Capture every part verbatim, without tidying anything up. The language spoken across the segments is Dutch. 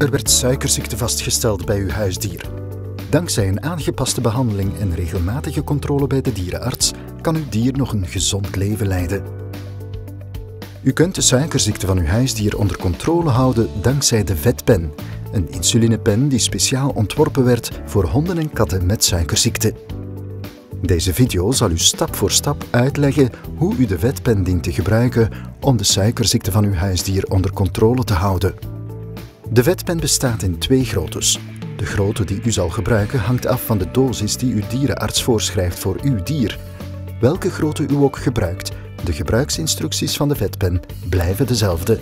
Er werd suikerziekte vastgesteld bij uw huisdier. Dankzij een aangepaste behandeling en regelmatige controle bij de dierenarts kan uw dier nog een gezond leven leiden. U kunt de suikerziekte van uw huisdier onder controle houden dankzij de vetpen, een insulinepen die speciaal ontworpen werd voor honden en katten met suikerziekte. Deze video zal u stap voor stap uitleggen hoe u de vetpen dient te gebruiken om de suikerziekte van uw huisdier onder controle te houden. De vetpen bestaat in twee groottes. De grootte die u zal gebruiken hangt af van de dosis die uw dierenarts voorschrijft voor uw dier. Welke grootte u ook gebruikt, de gebruiksinstructies van de vetpen blijven dezelfde.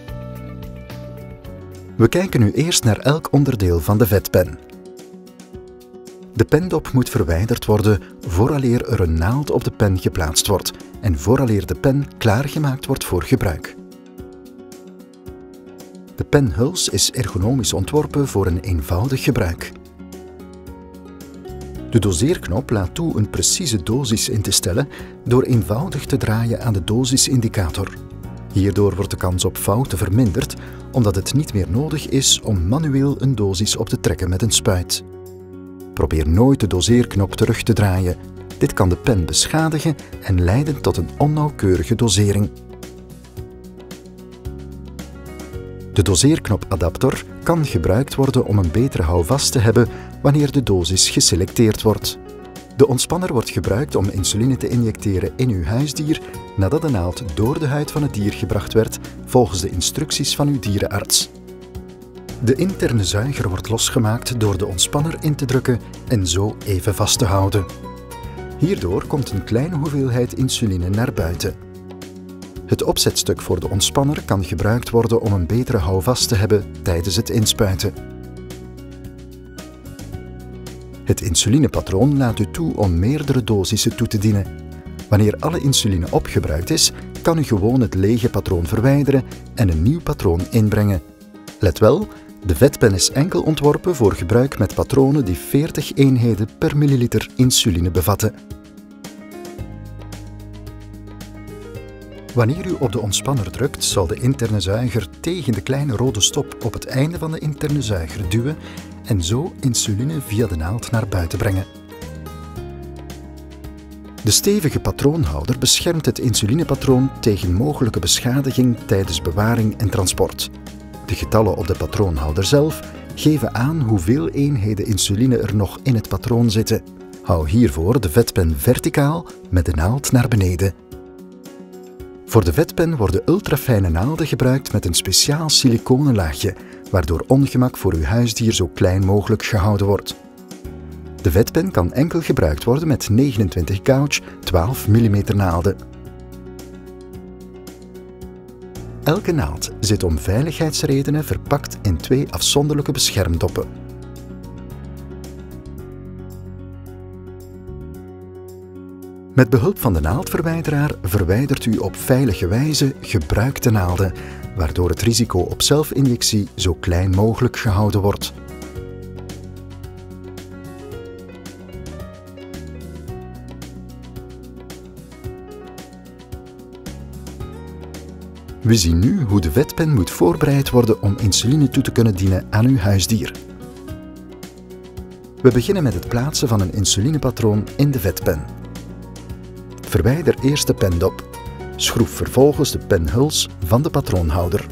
We kijken nu eerst naar elk onderdeel van de vetpen. De pendop moet verwijderd worden vooraleer er een naald op de pen geplaatst wordt en vooraleer de pen klaargemaakt wordt voor gebruik. De penhuls is ergonomisch ontworpen voor een eenvoudig gebruik. De doseerknop laat toe een precieze dosis in te stellen door eenvoudig te draaien aan de dosisindicator. Hierdoor wordt de kans op fouten verminderd, omdat het niet meer nodig is om manueel een dosis op te trekken met een spuit. Probeer nooit de doseerknop terug te draaien. Dit kan de pen beschadigen en leiden tot een onnauwkeurige dosering. De doseerknopadapter kan gebruikt worden om een betere houvast te hebben wanneer de dosis geselecteerd wordt. De ontspanner wordt gebruikt om insuline te injecteren in uw huisdier nadat de naald door de huid van het dier gebracht werd volgens de instructies van uw dierenarts. De interne zuiger wordt losgemaakt door de ontspanner in te drukken en zo even vast te houden. Hierdoor komt een kleine hoeveelheid insuline naar buiten. Het opzetstuk voor de ontspanner kan gebruikt worden om een betere houvast te hebben tijdens het inspuiten. Het insulinepatroon laat u toe om meerdere dosissen toe te dienen. Wanneer alle insuline opgebruikt is, kan u gewoon het lege patroon verwijderen en een nieuw patroon inbrengen. Let wel, de vetpen is enkel ontworpen voor gebruik met patronen die veertig eenheden per milliliter insuline bevatten. Wanneer u op de ontspanner drukt, zal de interne zuiger tegen de kleine rode stop op het einde van de interne zuiger duwen en zo insuline via de naald naar buiten brengen. De stevige patroonhouder beschermt het insulinepatroon tegen mogelijke beschadiging tijdens bewaring en transport. De getallen op de patroonhouder zelf geven aan hoeveel eenheden insuline er nog in het patroon zitten. Hou hiervoor de vetpen verticaal met de naald naar beneden. Voor de vetpen worden ultrafijne naalden gebruikt met een speciaal siliconen laagje, waardoor ongemak voor uw huisdier zo klein mogelijk gehouden wordt. De vetpen kan enkel gebruikt worden met negenentwintig gauge twaalf millimeter naalden. Elke naald zit om veiligheidsredenen verpakt in twee afzonderlijke beschermdoppen. Met behulp van de naaldverwijderaar verwijdert u op veilige wijze gebruikte naalden, waardoor het risico op zelfinjectie zo klein mogelijk gehouden wordt. We zien nu hoe de vetpen moet voorbereid worden om insuline toe te kunnen dienen aan uw huisdier. We beginnen met het plaatsen van een insulinepatroon in de vetpen. Verwijder eerst de pendop. Schroef vervolgens de penhuls van de patroonhouder.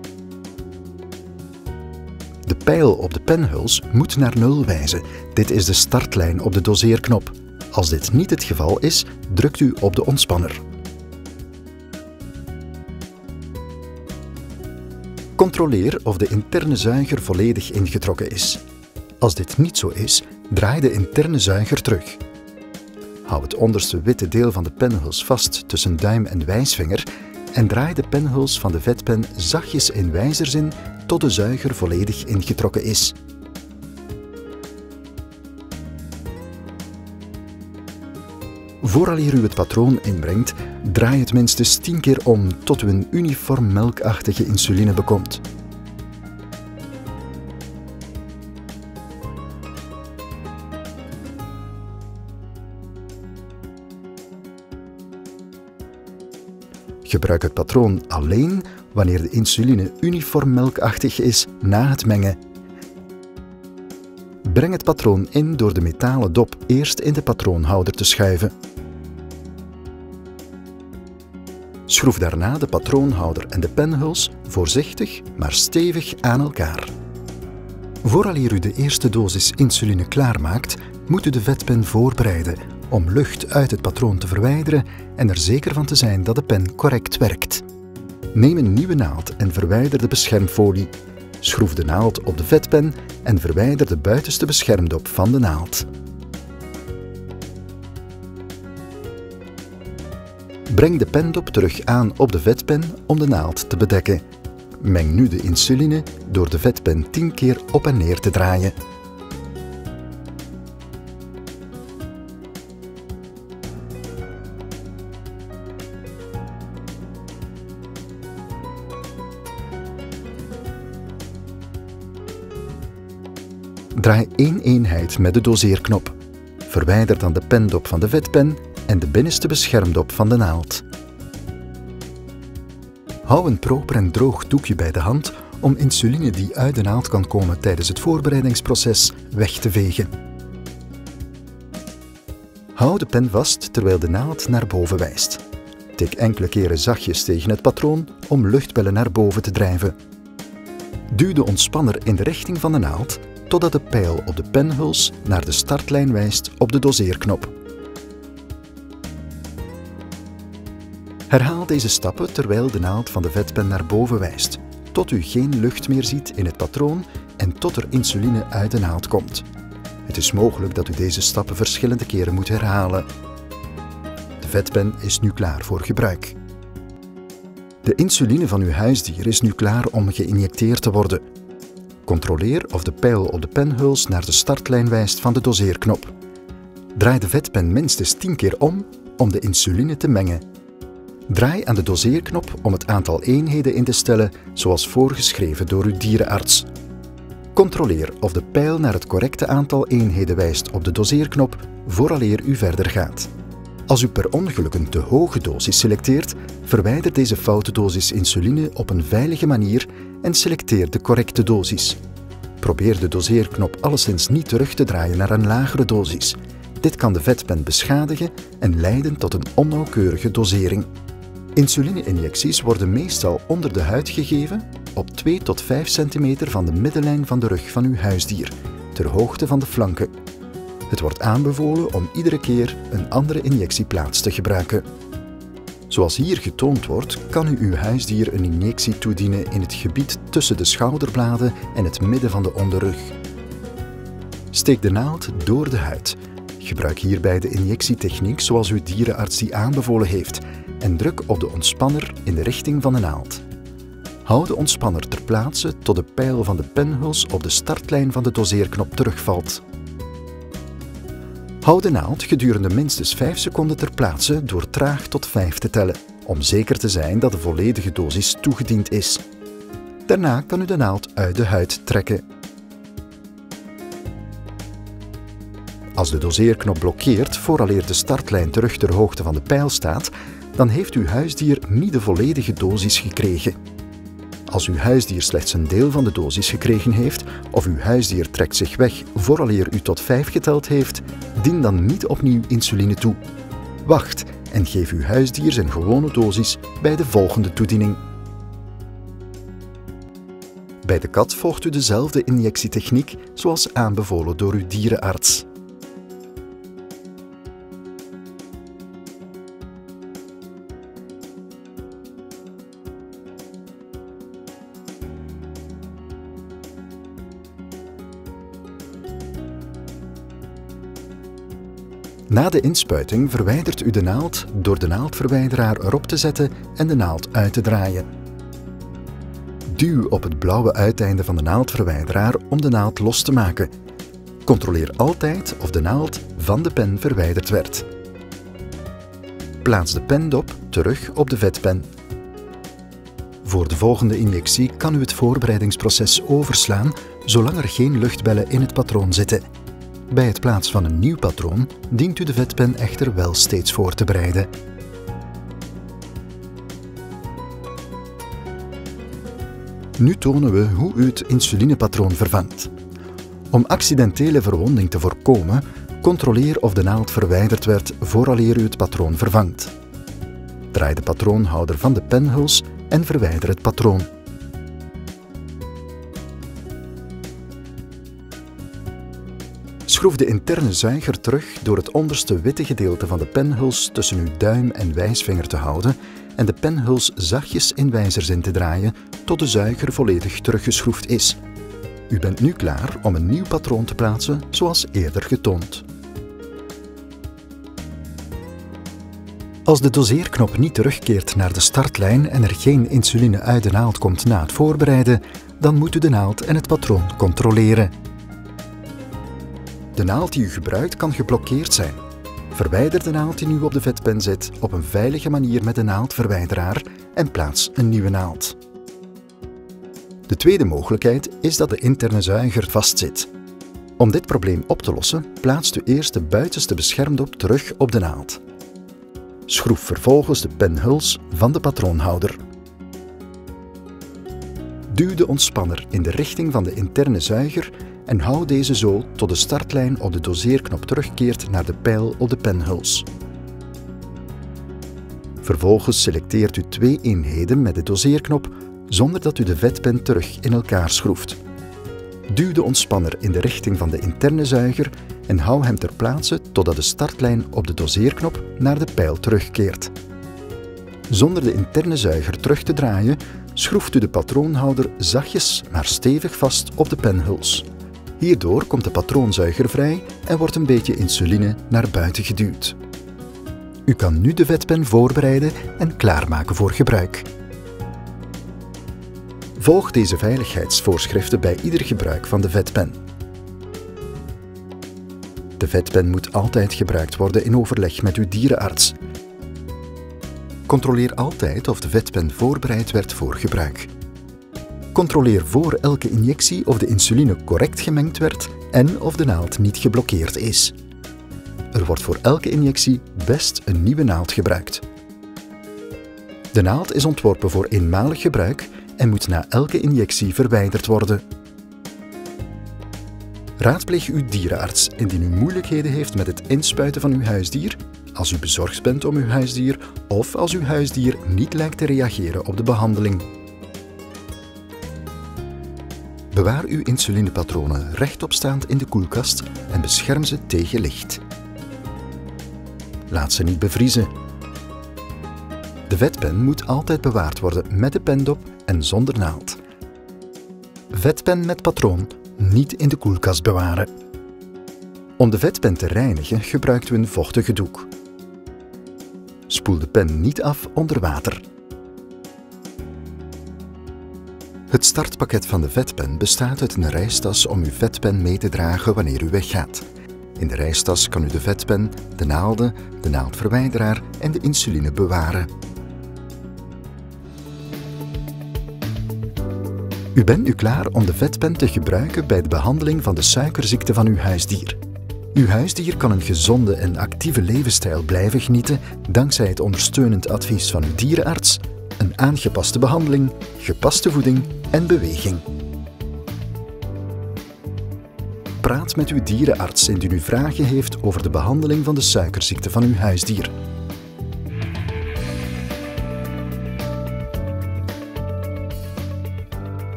De pijl op de penhuls moet naar nul wijzen. Dit is de startlijn op de doseerknop. Als dit niet het geval is, drukt u op de ontspanner. Controleer of de interne zuiger volledig ingetrokken is. Als dit niet zo is, draai de interne zuiger terug. Hou het onderste witte deel van de penhuls vast tussen duim en wijsvinger en draai de penhuls van de vetpen zachtjes in wijzerzin tot de zuiger volledig ingetrokken is. Vooraleer u het patroon inbrengt, draai het minstens tien keer om tot u een uniform melkachtige insuline bekomt. Gebruik het patroon alleen wanneer de insuline uniform melkachtig is na het mengen. Breng het patroon in door de metalen dop eerst in de patroonhouder te schuiven. Schroef daarna de patroonhouder en de penhuls voorzichtig maar stevig aan elkaar. Vooraleer u de eerste dosis insuline klaarmaakt, moet u de vetpen voorbereiden om lucht uit het patroon te verwijderen en er zeker van te zijn dat de pen correct werkt. Neem een nieuwe naald en verwijder de beschermfolie. Schroef de naald op de vetpen en verwijder de buitenste beschermdop van de naald. Breng de pendop terug aan op de vetpen om de naald te bedekken. Meng nu de insuline door de vetpen tien keer op en neer te draaien. Draai één eenheid met de doseerknop. Verwijder dan de pendop van de vetpen en de binnenste beschermdop van de naald. Hou een proper en droog doekje bij de hand om insuline die uit de naald kan komen tijdens het voorbereidingsproces weg te vegen. Hou de pen vast terwijl de naald naar boven wijst. Tik enkele keren zachtjes tegen het patroon om luchtbellen naar boven te drijven. Duw de ontspanner in de richting van de naald totdat de pijl op de penhuls naar de startlijn wijst op de doseerknop. Herhaal deze stappen terwijl de naald van de vetpen naar boven wijst, tot u geen lucht meer ziet in het patroon en tot er insuline uit de naald komt. Het is mogelijk dat u deze stappen verschillende keren moet herhalen. De vetpen is nu klaar voor gebruik. De insuline van uw huisdier is nu klaar om geïnjecteerd te worden. Controleer of de pijl op de penhuls naar de startlijn wijst van de doseerknop. Draai de vetpen minstens tien keer om om de insuline te mengen. Draai aan de doseerknop om het aantal eenheden in te stellen zoals voorgeschreven door uw dierenarts. Controleer of de pijl naar het correcte aantal eenheden wijst op de doseerknop vooraleer u verder gaat. Als u per ongeluk een te hoge dosis selecteert, verwijder deze foute dosis insuline op een veilige manier en selecteer de correcte dosis. Probeer de doseerknop alleszins niet terug te draaien naar een lagere dosis. Dit kan de vetpen beschadigen en leiden tot een onnauwkeurige dosering. Insuline-injecties worden meestal onder de huid gegeven, op twee tot vijf centimeter van de middenlijn van de rug van uw huisdier, ter hoogte van de flanken. Het wordt aanbevolen om iedere keer een andere injectieplaats te gebruiken. Zoals hier getoond wordt, kan u uw huisdier een injectie toedienen in het gebied tussen de schouderbladen en het midden van de onderrug. Steek de naald door de huid. Gebruik hierbij de injectietechniek zoals uw dierenarts die aanbevolen heeft en druk op de ontspanner in de richting van de naald. Hou de ontspanner ter plaatse tot de pijl van de penhuls op de startlijn van de doseerknop terugvalt. Hou de naald gedurende minstens vijf seconden ter plaatse door traag tot vijf te tellen, om zeker te zijn dat de volledige dosis toegediend is. Daarna kan u de naald uit de huid trekken. Als de doseerknop blokkeert vooraleer de startlijn terug ter hoogte van de pijl staat, dan heeft uw huisdier niet de volledige dosis gekregen. Als uw huisdier slechts een deel van de dosis gekregen heeft, of uw huisdier trekt zich weg vooraleer u tot vijf geteld heeft, dien dan niet opnieuw insuline toe. Wacht en geef uw huisdier zijn gewone dosis bij de volgende toediening. Bij de kat volgt u dezelfde injectietechniek zoals aanbevolen door uw dierenarts. Na de inspuiting verwijdert u de naald door de naaldverwijderaar erop te zetten en de naald uit te draaien. Duw op het blauwe uiteinde van de naaldverwijderaar om de naald los te maken. Controleer altijd of de naald van de pen verwijderd werd. Plaats de pendop terug op de vetpen. Voor de volgende injectie kan u het voorbereidingsproces overslaan zolang er geen luchtbellen in het patroon zitten. Bij het plaatsen van een nieuw patroon dient u de vetpen echter wel steeds voor te bereiden. Nu tonen we hoe u het insulinepatroon vervangt. Om accidentele verwonding te voorkomen, controleer of de naald verwijderd werd vooraleer u het patroon vervangt. Draai de patroonhouder van de penhuls en verwijder het patroon. Schroef de interne zuiger terug door het onderste witte gedeelte van de penhuls tussen uw duim en wijsvinger te houden en de penhuls zachtjes in wijzerzin te draaien tot de zuiger volledig teruggeschroefd is. U bent nu klaar om een nieuw patroon te plaatsen zoals eerder getoond. Als de doseerknop niet terugkeert naar de startlijn en er geen insuline uit de naald komt na het voorbereiden, dan moet u de naald en het patroon controleren. De naald die u gebruikt kan geblokkeerd zijn. Verwijder de naald die nu op de vetpen zit op een veilige manier met de naaldverwijderaar en plaats een nieuwe naald. De tweede mogelijkheid is dat de interne zuiger vastzit. Om dit probleem op te lossen, plaatst u eerst de buitenste beschermdop terug op de naald. Schroef vervolgens de penhuls van de patroonhouder. Duw de ontspanner in de richting van de interne zuiger en hou deze zo tot de startlijn op de doseerknop terugkeert naar de pijl op de penhuls. Vervolgens selecteert u twee eenheden met de doseerknop zonder dat u de vetpen terug in elkaar schroeft. Duw de ontspanner in de richting van de interne zuiger en hou hem ter plaatse totdat de startlijn op de doseerknop naar de pijl terugkeert. Zonder de interne zuiger terug te draaien, schroeft u de patroonhouder zachtjes maar stevig vast op de penhuls. Hierdoor komt de patroonzuiger vrij en wordt een beetje insuline naar buiten geduwd. U kan nu de vetpen voorbereiden en klaarmaken voor gebruik. Volg deze veiligheidsvoorschriften bij ieder gebruik van de vetpen. De vetpen moet altijd gebruikt worden in overleg met uw dierenarts. Controleer altijd of de vetpen voorbereid werd voor gebruik. Controleer voor elke injectie of de insuline correct gemengd werd en of de naald niet geblokkeerd is. Er wordt voor elke injectie best een nieuwe naald gebruikt. De naald is ontworpen voor eenmalig gebruik en moet na elke injectie verwijderd worden. Raadpleeg uw dierenarts indien u moeilijkheden heeft met het inspuiten van uw huisdier, als u bezorgd bent om uw huisdier of als uw huisdier niet lijkt te reageren op de behandeling. Bewaar uw insulinepatronen rechtopstaand in de koelkast en bescherm ze tegen licht. Laat ze niet bevriezen. De vetpen moet altijd bewaard worden met de pendop en zonder naald. Vetpen met patroon niet in de koelkast bewaren. Om de vetpen te reinigen gebruikt u een vochtige doek. Spoel de pen niet af onder water. Het startpakket van de vetpen bestaat uit een reistas om uw vetpen mee te dragen wanneer u weggaat. In de reistas kan u de vetpen, de naalden, de naaldverwijderaar en de insuline bewaren. U bent nu klaar om de vetpen te gebruiken bij de behandeling van de suikerziekte van uw huisdier. Uw huisdier kan een gezonde en actieve levensstijl blijven genieten dankzij het ondersteunend advies van uw dierenarts, een aangepaste behandeling, gepaste voeding en beweging. Praat met uw dierenarts indien u vragen heeft over de behandeling van de suikerziekte van uw huisdier.